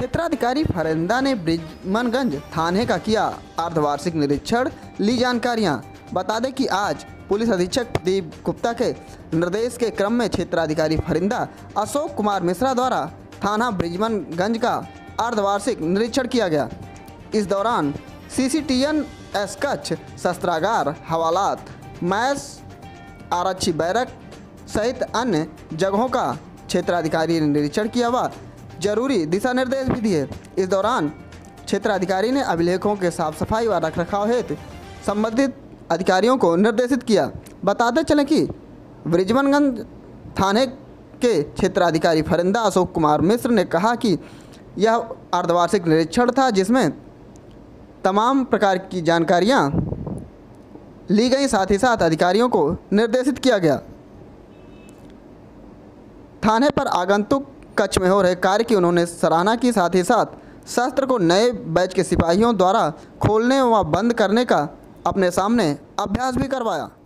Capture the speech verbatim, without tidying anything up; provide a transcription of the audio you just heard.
क्षेत्राधिकारी फरिंदा ने बृजमनगंज थाने का किया अर्धवार्षिक निरीक्षण, ली जानकारियां। बता दें कि आज पुलिस अधीक्षक प्रदीप गुप्ता के निर्देश के क्रम में क्षेत्राधिकारी फरिंदा अशोक कुमार मिश्रा द्वारा थाना बृजमनगंज का अर्धवार्षिक निरीक्षण किया गया। इस दौरान सीसीटीएन एस कक्ष, शस्त्रागार, हवालात, मैस, आरक्षी बैरक सहित अन्य जगहों का क्षेत्राधिकारी ने निरीक्षण किया व जरूरी दिशा निर्देश भी दिए। इस दौरान क्षेत्राधिकारी ने अभिलेखों के साफ सफाई व रखरखाव हेतु संबंधित अधिकारियों को निर्देशित किया। बताते चलें कि बृजमनगंज थाने के क्षेत्राधिकारी फरिंदा अशोक कुमार मिश्र ने कहा कि यह अर्धवार्षिक निरीक्षण था जिसमें तमाम प्रकार की जानकारियां ली गई, साथ ही साथ अधिकारियों को निर्देशित किया गया। थाने पर आगंतुक कक्ष में हो रहे कार्य की उन्होंने सराहना की, साथ ही साथ शस्त्र को नए बैच के सिपाहियों द्वारा खोलने व बंद करने का अपने सामने अभ्यास भी करवाया।